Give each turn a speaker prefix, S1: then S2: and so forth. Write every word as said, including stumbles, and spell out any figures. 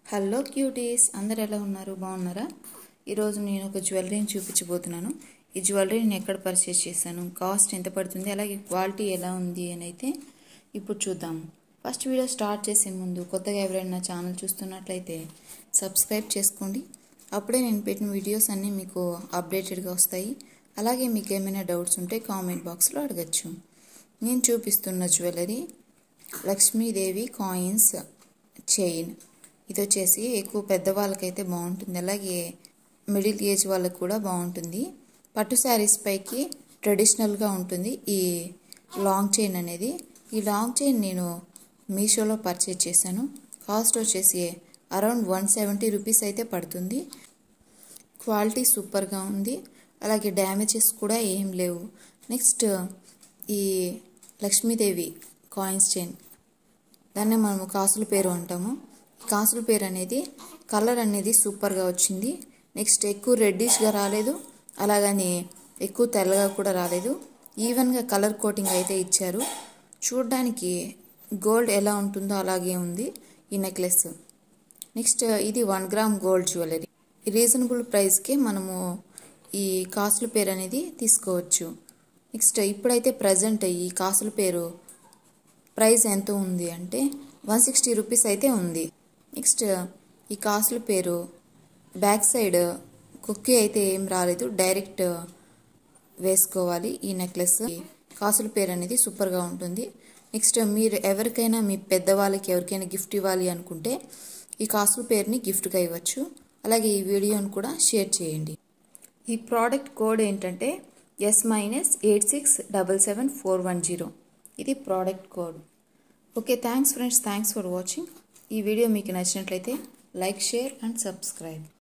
S1: Hello cuties, అందరు ఎలా ఉన్నారు? బాగున్నారా? ఈరోజు నేను ఒక జ్యువెలరీని చూపించబోతున్నాను. ఈ జ్యువెలరీ నేను ఎక్కడ పర్చేస్ చేశాను, కాస్ట్ ఎంత పడుతుంది, అలాగే క్వాలిటీ ఎలా ఉంది అని అయితే ఇప్పుడు చూద్దాం. ఫస్ట్ వీడియో స్టార్ట్ చేసే ముందు కొత్తగా ఎవరైనా నా ఛానల్ చూస్తున్నట్లయితే సబ్స్క్రైబ్ చేసుకోండి. అప్పుడే నేను పెట్టిన వీడియోస్ అన్నీ మీకు అప్డేటెడ్గా వస్తాయి. అలాగే మీకు ఏమైనా డౌట్స్ ఉంటే కామెంట్ బాక్స్లో అడగచ్చు. నేను చూపిస్తున్న జ్యువెలరీ లక్ష్మీదేవి కాయిన్స్ చైన్. ఇది వచ్చేసి ఎక్కువ పెద్దవాళ్ళకైతే బాగుంటుంది, అలాగే మిడిల్ ఏజ్ వాళ్ళకి కూడా బాగుంటుంది. పట్టు శారీస్ పైకి ట్రెడిషనల్గా ఉంటుంది ఈ లాంగ్ చైన్ అనేది. ఈ లాంగ్ చైన్ నేను మీషోలో పర్చేజ్ చేశాను. కాస్ట్ వచ్చేసి అరౌండ్ వన్ సెవెంటీ రూపీస్ అయితే పడుతుంది. క్వాలిటీ సూపర్గా ఉంది, అలాగే డ్యామేజెస్ కూడా ఏం లేవు. నెక్స్ట్ ఈ లక్ష్మీదేవి కాయిన్స్ చైన్, దాన్నే మనము కాసుల పేరు అంటాము. కాసుల పేరు అనేది కలర్ అనేది సూపర్గా వచ్చింది. నెక్స్ట్ ఎక్కువ రెడ్డిష్గా రాలేదు, అలాగని ఎక్కువ తెల్లగా కూడా రాలేదు. ఈవెన్గా కలర్ కోటింగ్ అయితే ఇచ్చారు. చూడడానికి గోల్డ్ ఎలా ఉంటుందో అలాగే ఉంది ఈ నెక్లెస్. నెక్స్ట్ ఇది one gram gold jewellery. Reasonable ప్రైస్కే మనము ఈ కాసుల పేరు అనేది తీసుకోవచ్చు. నెక్స్ట్ ఇప్పుడైతే ప్రజెంట్ ఈ కాసుల పేరు ప్రైస్ ఎంత ఉంది అంటే వన్ సిక్స్టీ రూపీస్ అయితే ఉంది. నెక్స్ట్ ఈ కాసుల పేరు బ్యాక్ సైడ్ కుక్కీ అయితే ఏం రాలేదు, డైరెక్ట్ వేసుకోవాలి ఈ నెక్లెస్. కాసుల పేరు అనేది సూపర్గా ఉంటుంది. నెక్స్ట్ మీరు ఎవరికైనా మీ పెద్దవాళ్ళకి ఎవరికైనా గిఫ్ట్ ఇవ్వాలి అనుకుంటే ఈ కాసుల పేరుని గిఫ్ట్గా ఇవ్వచ్చు. అలాగే ఈ వీడియోని కూడా షేర్ చేయండి. ఈ ప్రోడక్ట్ కోడ్ ఏంటంటే S minus eight six double seven four one zero. ఇది product code. Okay, thanks friends, thanks for watching. ఈ వీడియో మీకు నచ్చినట్లయితే లైక్, షేర్ అండ్ సబ్స్క్రైబ్.